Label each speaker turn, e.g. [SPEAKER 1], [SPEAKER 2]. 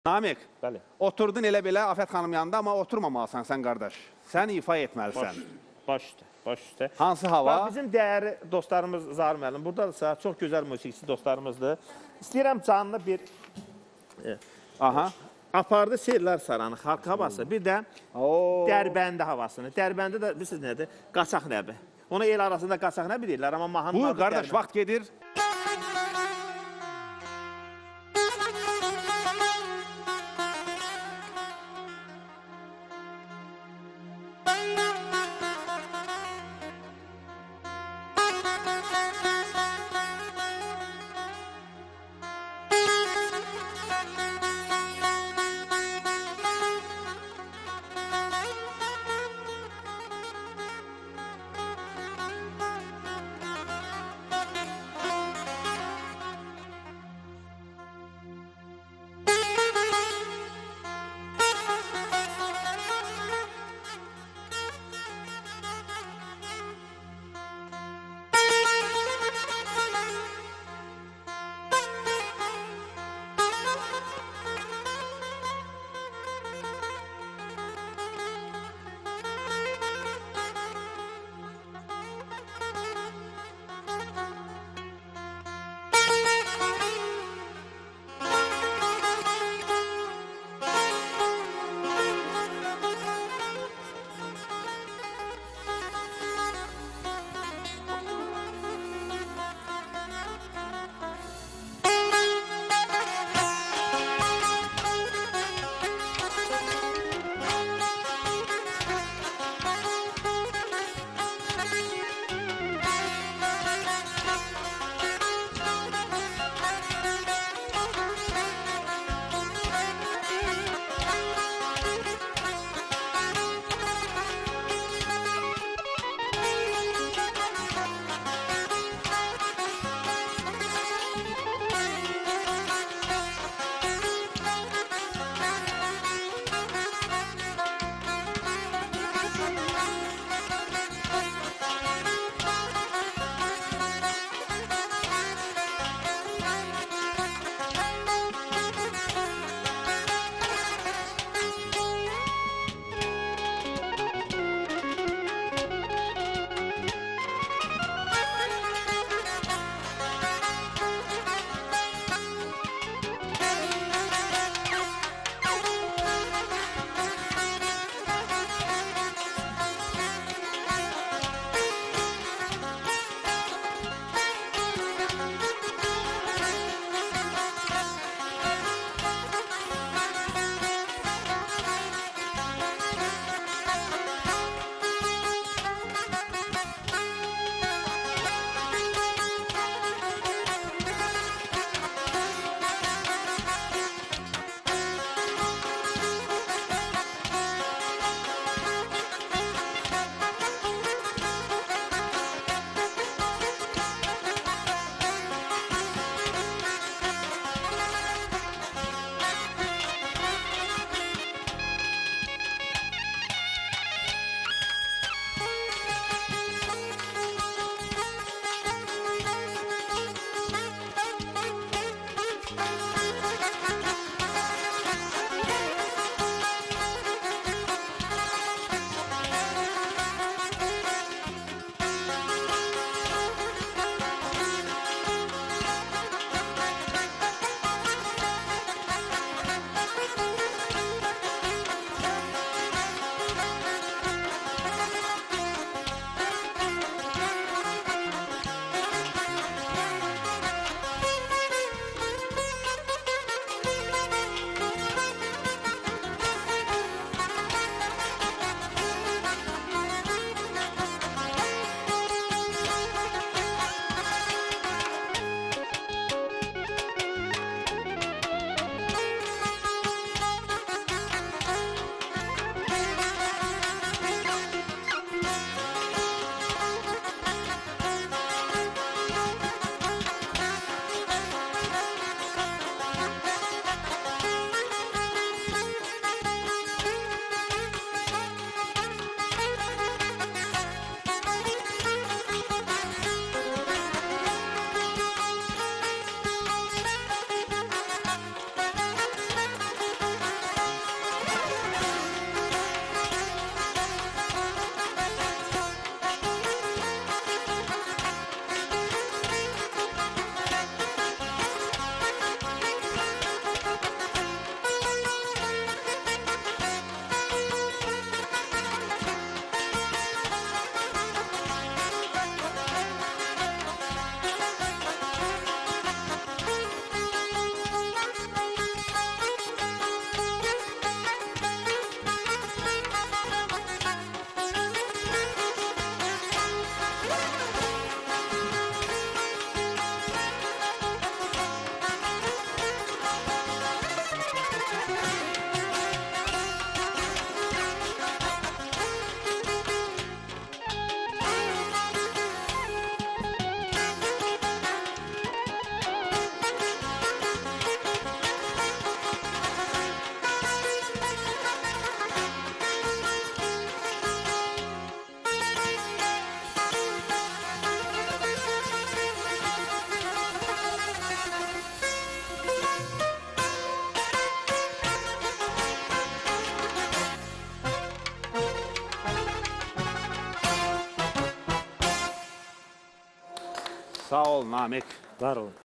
[SPEAKER 1] Namik,
[SPEAKER 2] Bəli.
[SPEAKER 1] oturdun elə belə Afət xanım yanında, amma oturmamalısan sən qardaş. Sən ifa etməlisən.
[SPEAKER 2] Baş üstə, baş üstə.
[SPEAKER 1] Hansı hava?
[SPEAKER 2] Bax, bizim dəyərli dostlarımız Zahir müəllim, buradadırsa çox gözəl musiqisi dostlarımızdır. İstəyirəm canlı bir
[SPEAKER 1] Aha.
[SPEAKER 2] apardı Seyirlər Saranı, xalq havası, bir də Dərbəndi havasını. Dərbəndi də bilirsiniz nədir? Qaçaq nəbi. Ona el arasında qaçaq nəbi deyirlər, amma mahnı...
[SPEAKER 1] Buyur qardaş, vaxt gedir. Sağ ol Namiq.
[SPEAKER 2] Var olun.